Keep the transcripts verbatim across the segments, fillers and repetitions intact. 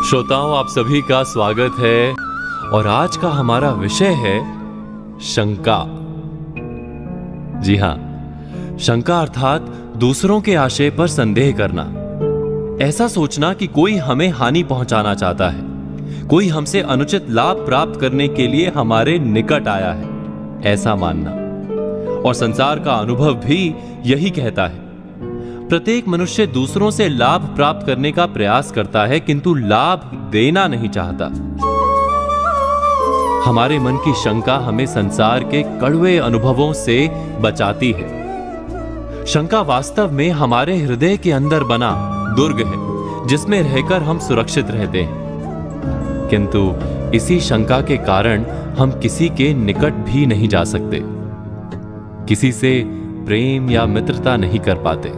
श्रोताओं, आप सभी का स्वागत है और आज का हमारा विषय है शंका। जी हां, शंका अर्थात दूसरों के आशय पर संदेह करना। ऐसा सोचना कि कोई हमें हानि पहुंचाना चाहता है, कोई हमसे अनुचित लाभ प्राप्त करने के लिए हमारे निकट आया है, ऐसा मानना। और संसार का अनुभव भी यही कहता है। प्रत्येक मनुष्य दूसरों से लाभ प्राप्त करने का प्रयास करता है, किंतु लाभ देना नहीं चाहता। हमारे मन की शंका हमें संसार के कड़वे अनुभवों से बचाती है। शंका वास्तव में हमारे हृदय के अंदर बना दुर्ग है, जिसमें रहकर हम सुरक्षित रहते हैं। किंतु इसी शंका के कारण हम किसी के निकट भी नहीं जा सकते, किसी से प्रेम या मित्रता नहीं कर पाते।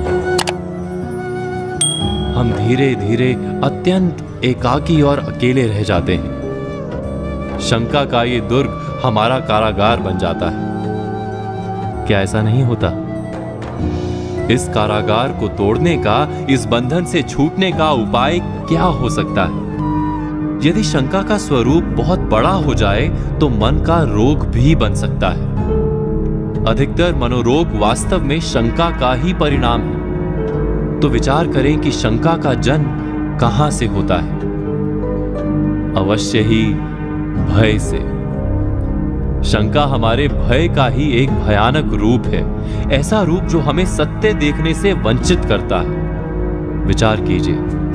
हम धीरे धीरे अत्यंत एकाकी और अकेले रह जाते हैं। शंका का ये दुर्ग हमारा कारागार बन जाता है। क्या ऐसा नहीं होता? इस कारागार को तोड़ने का, इस बंधन से छूटने का उपाय क्या हो सकता है? यदि शंका का स्वरूप बहुत बड़ा हो जाए तो मन का रोग भी बन सकता है। अधिकतर मनोरोग वास्तव में शंका का ही परिणाम है। तो विचार करें कि शंका का जन्म कहां से होता है? अवश्य ही भय से। शंका हमारे भय का ही एक भयानक रूप है, ऐसा रूप जो हमें सत्य देखने से वंचित करता है। विचार कीजिए,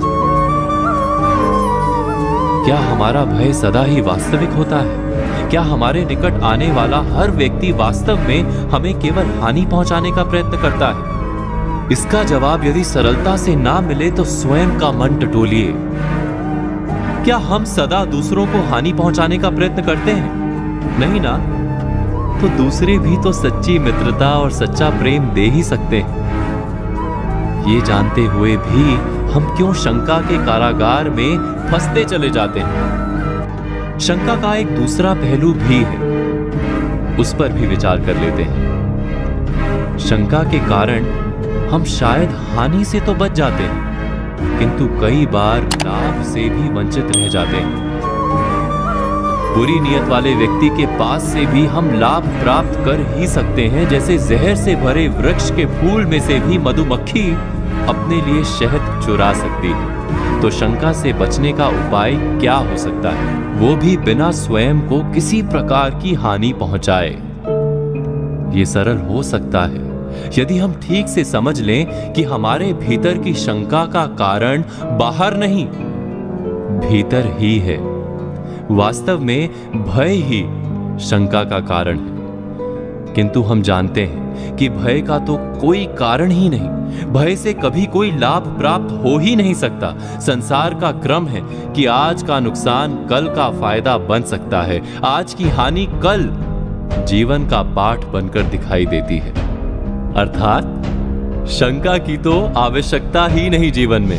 क्या हमारा भय सदा ही वास्तविक होता है? क्या हमारे निकट आने वाला हर व्यक्ति वास्तव में हमें केवल हानि पहुंचाने का प्रयत्न करता है? इसका जवाब यदि सरलता से ना मिले तो स्वयं का मन टटोलिए। क्या हम सदा दूसरों को हानि पहुंचाने का प्रयत्न करते हैं? नहीं ना। तो दूसरे भी तो सच्ची मित्रता और सच्चा प्रेम दे ही सकते हैं। ये जानते हुए भी हम क्यों शंका के कारागार में फंसते चले जाते हैं? शंका का एक दूसरा पहलू भी है, उस पर भी विचार कर लेते हैं। शंका के कारण हम शायद हानि से तो बच जाते हैं, किंतु कई बार लाभ से भी वंचित रह जाते हैं। बुरी नियत वाले व्यक्ति के पास से भी हम लाभ प्राप्त कर ही सकते हैं, जैसे जहर से भरे वृक्ष के फूल में से भी मधुमक्खी अपने लिए शहद चुरा सकती है। तो शंका से बचने का उपाय क्या हो सकता है? वो भी बिना स्वयं को किसी प्रकार की हानि पहुंचाए। ये सरल हो सकता है यदि हम ठीक से समझ लें कि हमारे भीतर की शंका का कारण बाहर नहीं, भीतर ही है। वास्तव में भय ही शंका का कारण है, किंतु हम जानते हैं कि भय का तो कोई कारण ही नहीं। भय से कभी कोई लाभ प्राप्त हो ही नहीं सकता। संसार का क्रम है कि आज का नुकसान कल का फायदा बन सकता है। आज की हानि कल जीवन का पाठ बनकर दिखाई देती है। अर्थात शंका की तो आवश्यकता ही नहीं जीवन में।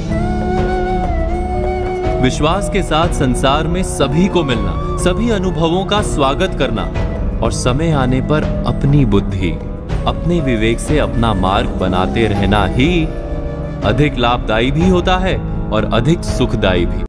विश्वास के साथ संसार में सभी को मिलना, सभी अनुभवों का स्वागत करना और समय आने पर अपनी बुद्धि, अपने विवेक से अपना मार्ग बनाते रहना ही अधिक लाभदायी भी होता है और अधिक सुखदायी भी।